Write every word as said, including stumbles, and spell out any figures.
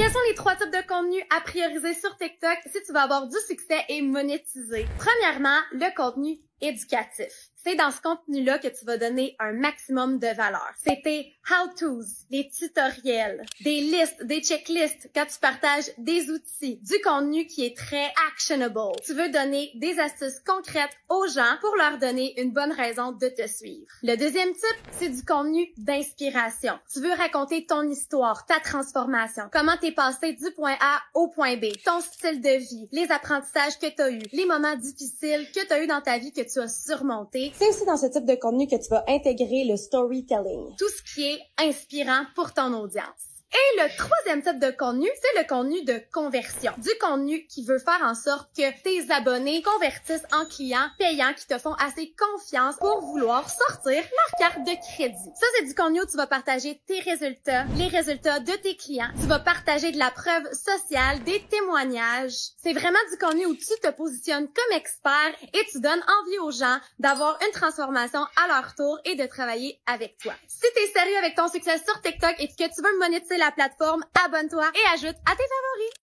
Quels sont les trois types de contenus à prioriser sur TikTok si tu veux avoir du succès et monétiser? Premièrement, le contenu éducatif. C'est dans ce contenu-là que tu vas donner un maximum de valeur. C'est tes how-tos, les tutoriels, des listes, des checklists, quand tu partages des outils, du contenu qui est très actionable. Tu veux donner des astuces concrètes aux gens pour leur donner une bonne raison de te suivre. Le deuxième type, c'est du contenu d'inspiration. Tu veux raconter ton histoire, ta transformation, comment t'es passé du point A au point B, ton style de vie, les apprentissages que tu as eus, les moments difficiles que tu as eus dans ta vie que tu as surmontés. C'est aussi dans ce type de contenu que tu vas intégrer le storytelling. Tout ce qui est inspirant pour ton audience. Et le troisième type de contenu, c'est le contenu de conversion. Du contenu qui veut faire en sorte que tes abonnés convertissent en clients payants qui te font assez confiance pour vouloir sortir leur carte de crédit. Ça, c'est du contenu où tu vas partager tes résultats, les résultats de tes clients. Tu vas partager de la preuve sociale, des témoignages. C'est vraiment du contenu où tu te positionnes comme expert et tu donnes envie aux gens d'avoir une transformation à leur tour et de travailler avec toi. Si tu es sérieux avec ton succès sur TikTok et que tu veux monétiser la plateforme, abonne-toi et ajoute à tes favoris.